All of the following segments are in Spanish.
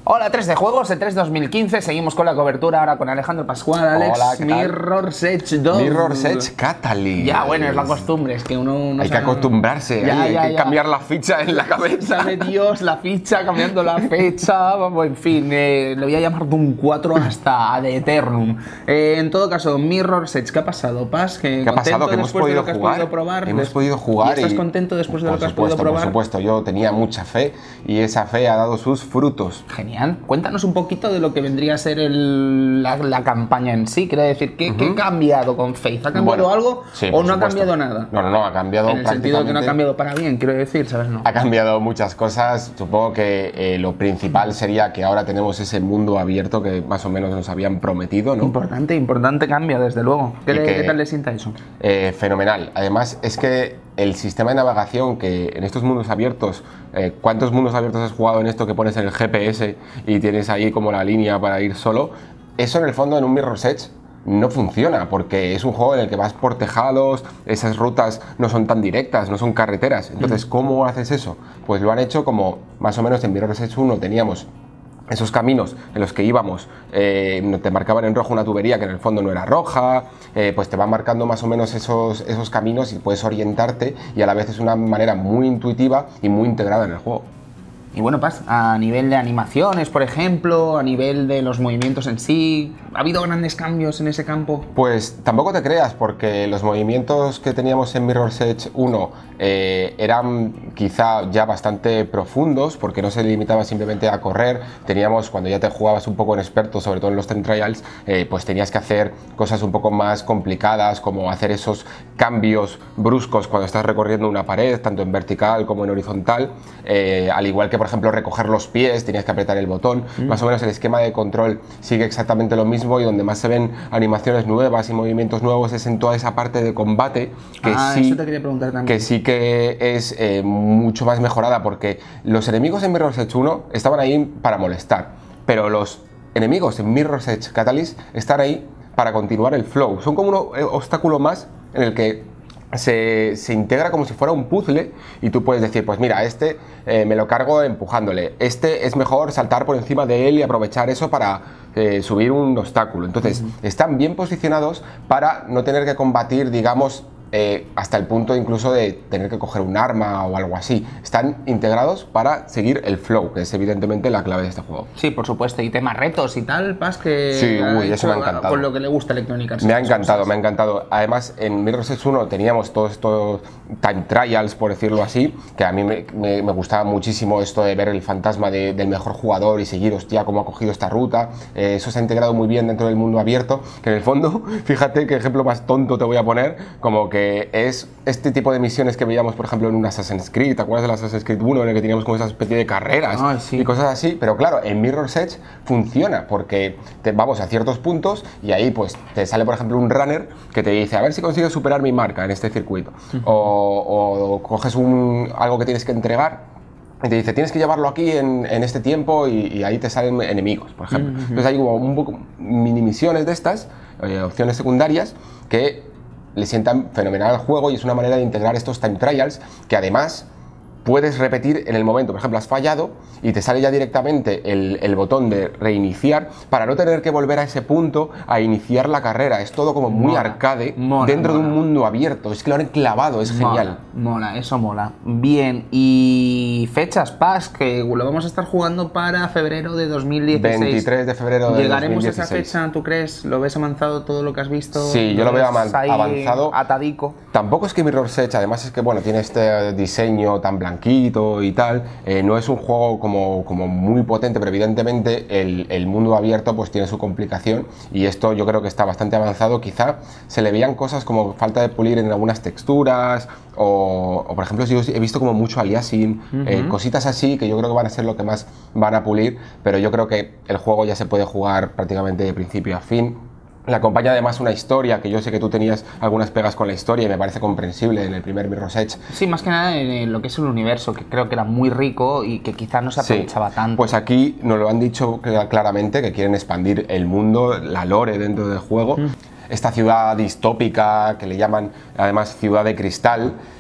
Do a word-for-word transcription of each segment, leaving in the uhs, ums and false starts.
Hola, tres de Juegos, E tres dos mil quince, seguimos con la cobertura ahora con Alejandro Pascual. Alex, hola, ¿qué tal? Mirror's Edge dos. Mirror's Edge Catalyst. Ya, bueno, es la costumbre, es que uno no Hay que sabe... acostumbrarse, ya, hay, ya, hay que ya. cambiar la ficha en la cabeza. Sabe Dios, la ficha, cambiando la fecha, vamos, en fin, eh, le voy a llamar de un cuatro hasta ad eternum. Eh, en todo caso, Mirror's Edge, ¿qué ha pasado, Paz? ¿Qué, ¿Qué ha pasado? Que hemos después podido de lo que has jugar. podido probar? Hemos Des- podido jugar. ¿Y estás y- contento después de por lo que has supuesto, podido probar? Por supuesto, yo tenía mucha fe y esa fe ha dado sus frutos. Genial. Cuéntanos un poquito de lo que vendría a ser el- la, la campaña en sí. Quiero decir, ¿qué, ¿qué ha cambiado con Faith? ¿Ha cambiado Bueno, algo sí, o por no ha supuesto. cambiado nada? No, no, no, ha cambiado En el sentido de que no ha prácticamente- cambiado para bien, quiero decir, ¿sabes? No. Ha cambiado muchas cosas. Supongo que eh, lo principal sería que ahora tenemos ese mundo abierto que más o menos nos habían prometido, ¿no? Importante, importante cambio, desde luego. ¿Qué, Y le- que- qué tal le sienta eso? Eh, fenomenal. Además, es que el sistema de navegación que en estos mundos abiertos, eh, ¿cuántos mundos abiertos has jugado en esto que pones en el G P S y tienes ahí como la línea para ir solo? Eso en el fondo en un Mirror's Edge no funciona porque es un juego en el que vas por tejados, esas rutas no son tan directas, no son carreteras. Entonces, ¿cómo haces eso? Pues lo han hecho como más o menos en Mirror's Edge uno teníamos esos caminos en los que íbamos, eh, te marcaban en rojo una tubería que en el fondo no era roja, eh, pues te van marcando más o menos esos, esos caminos y puedes orientarte y a la vez es una manera muy intuitiva y muy integrada en el juego. Y bueno, Paz, a nivel de animaciones, por ejemplo, a nivel de los movimientos en sí, ¿ha habido grandes cambios en ese campo? Pues tampoco te creas, porque los movimientos que teníamos en Mirror's Edge uno eh, eran quizá ya bastante profundos, porque no se limitaba simplemente a correr. Teníamos, cuando ya te jugabas un poco en experto, sobre todo en los Time Trials, eh, pues tenías que hacer cosas un poco más complicadas, como hacer esos cambios bruscos cuando estás recorriendo una pared, tanto en vertical como en horizontal, eh, al igual que, por ejemplo, recoger los pies, tenías que apretar el botón. Mm. Más o menos el esquema de control sigue exactamente lo mismo y donde más se ven animaciones nuevas y movimientos nuevos es en toda esa parte de combate que, ah, sí, eso te quería preguntar también. que sí que es eh, mucho más mejorada, porque los enemigos en Mirror's Edge uno estaban ahí para molestar, pero los enemigos en Mirror's Edge Catalyst están ahí para continuar el flow. Son como un obstáculo más en el que Se, se integra como si fuera un puzzle y tú puedes decir, pues mira, este eh, me lo cargo empujándole, este es mejor saltar por encima de él y aprovechar eso para eh, subir un obstáculo. Entonces, uh-huh. están bien posicionados para no tener que combatir, digamos, eh, hasta el punto incluso de tener que coger un arma o algo así. Están integrados para seguir el flow, que es evidentemente la clave de este juego. Sí, por supuesto, y temas retos y tal, Paz, que sí, uy, eso me ha encantado. Con lo que le gusta Electronic Arts. Me ha encantado, me ha encantado. Además, en Mirror's Edge uno teníamos todos estos time trials, por decirlo así, que a mí me, me, me gustaba muchísimo esto de ver el fantasma de, del mejor jugador y seguir, hostia, cómo ha cogido esta ruta. Eh, eso se ha integrado muy bien dentro del mundo abierto, que en el fondo, fíjate qué ejemplo más tonto te voy a poner, como que que es este tipo de misiones que veíamos, por ejemplo, en un Assassin's Creed. ¿Te acuerdas del Assassin's Creed uno en el que teníamos como esa especie de carreras ah, sí. y cosas así? Pero claro, en Mirror's Edge funciona porque te vamos a ciertos puntos y ahí pues te sale, por ejemplo, un runner que te dice a ver si consigues superar mi marca en este circuito. Uh-huh. o, o coges un, algo que tienes que entregar y te dice, tienes que llevarlo aquí en, en este tiempo y, y ahí te salen enemigos, por ejemplo. Uh-huh. Entonces hay como un poco mini misiones de estas, eh, opciones secundarias, que le sientan fenomenal al juego y es una manera de integrar estos time trials que además puedes repetir en el momento. Por ejemplo, has fallado y te sale ya directamente el, el botón de reiniciar para no tener que volver a ese punto a iniciar la carrera. Es todo como muy mola, arcade mola, dentro mola. de un mundo abierto. Es que lo han clavado, es mola, genial. Mola, eso mola. Bien, y fechas, Paz, que lo vamos a estar jugando para febrero de dos mil dieciséis. veintitrés de febrero de ¿Llegaremos dos mil dieciséis. a esa fecha, tú crees? ¿Lo ves avanzado todo lo que has visto? Sí, yo lo veo avanzado. Atadico. Tampoco es que Mirror's Edge, además es que bueno, tiene este diseño tan blanquito y tal, eh, no es un juego como, como muy potente, pero evidentemente el, el mundo abierto pues tiene su complicación y esto yo creo que está bastante avanzado. Quizá se le veían cosas como falta de pulir en algunas texturas o, o por ejemplo yo he visto como mucho aliasing, uh-huh. eh, cositas así que yo creo que van a ser lo que más van a pulir, pero yo creo que el juego ya se puede jugar prácticamente de principio a fin. Le acompaña además una historia, que yo sé que tú tenías algunas pegas con la historia y me parece comprensible en el primer Mirror's Edge. Sí, más que nada en lo que es el universo, que creo que era muy rico y que quizás no se aprovechaba sí. tanto. Pues aquí nos lo han dicho claramente, que quieren expandir el mundo, la lore dentro del juego. Mm. Esta ciudad distópica, que le llaman además ciudad de cristal,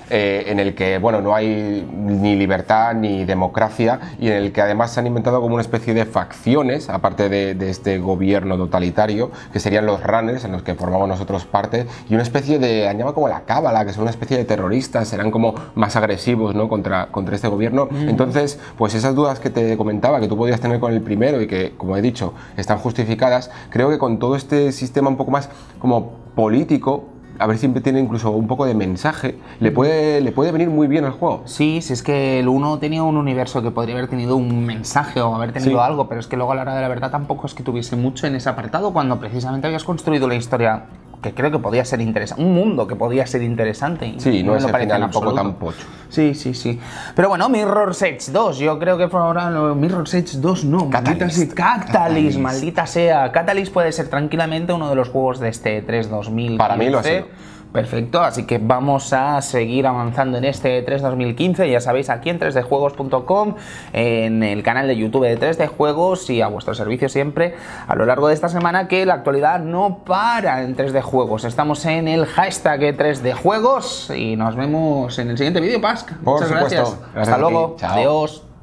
eh, en el que, bueno, no hay ni libertad ni democracia y en el que además se han inventado como una especie de facciones, aparte de, de este gobierno totalitario, que serían los runners, en los que formamos nosotros parte, y una especie de, la llama como la cábala, que son una especie de terroristas, serán como más agresivos, ¿no?, contra, contra este gobierno. Mm. Entonces, pues esas dudas que te comentaba, que tú podías tener con el primero y que, como he dicho, están justificadas, creo que con todo este sistema un poco más como político, a ver, siempre tiene incluso un poco de mensaje, le puede, le puede venir muy bien al juego. Sí, si es que el uno tenía un universo que podría haber tenido un mensaje o haber tenido sí. algo, pero es que luego a la hora de la verdad tampoco es que tuviese mucho en ese apartado, cuando precisamente habías construido la historia que creo que podía ser interesante, un mundo que podía ser interesante. Y sí, no, no es el final un poco tan pocho. Sí, sí, sí. Pero bueno, Mirror's Edge dos, yo creo que fue ahora Mirror's Edge dos, no, Catalyst. Catalyst, Catalyst, maldita sea. Catalyst puede ser tranquilamente uno de los juegos de este E tres dos mil quince. Para mí lo ha sido. Perfecto, así que vamos a seguir avanzando en este E tres dos mil quince, ya sabéis, aquí en tres d juegos punto com, en el canal de YouTube de tres D Juegos y a vuestro servicio siempre a lo largo de esta semana, que la actualidad no para en tres D Juegos. Estamos en el hashtag E tres D Juegos y nos vemos en el siguiente vídeo, Pasc. Por Muchas supuesto. gracias. Gracias. Hasta luego. Chao. Adiós.